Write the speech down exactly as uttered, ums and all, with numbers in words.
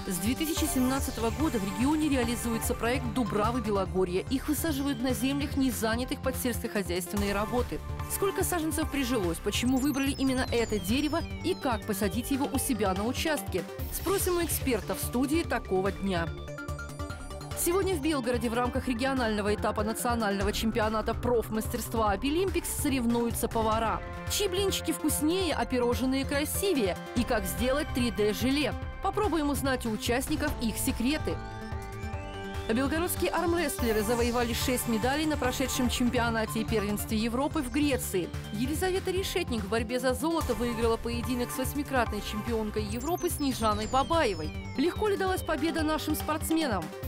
С две тысячи семнадцатого года в регионе реализуется проект «Дубравы Белогорья». Их высаживают на землях, не занятых под сельскохозяйственные работы. Сколько саженцев прижилось, почему выбрали именно это дерево и как посадить его у себя на участке? Спросим у экспертов в студии такого дня. Сегодня в Белгороде в рамках регионального этапа национального чемпионата профмастерства «Обилимпикс» соревнуются повара. Чьи блинчики вкуснее, а пирожные красивее? И как сделать три дэ желе? Попробуем узнать у участников их секреты. Белгородские армрестлеры завоевали шесть медалей на прошедшем чемпионате и первенстве Европы в Греции. Елизавета Решетник в борьбе за золото выиграла поединок с восьмикратной чемпионкой Европы Снежаной Бабаевой. Легко ли далась победа нашим спортсменам?